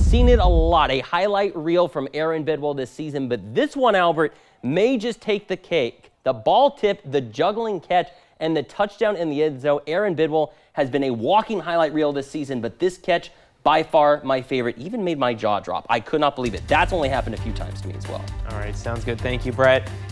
seen it a lot, a highlight reel from Aaron Bidwell this season, but this one, Albert, may just take the cake. The ball tip, the juggling catch, and the touchdown in the end zone. Aaron Bidwell has been a walking highlight reel this season, but this catch, by far my favorite, even made my jaw drop. I could not believe it. That's only happened a few times to me as well. All right, sounds good. Thank you, Brett.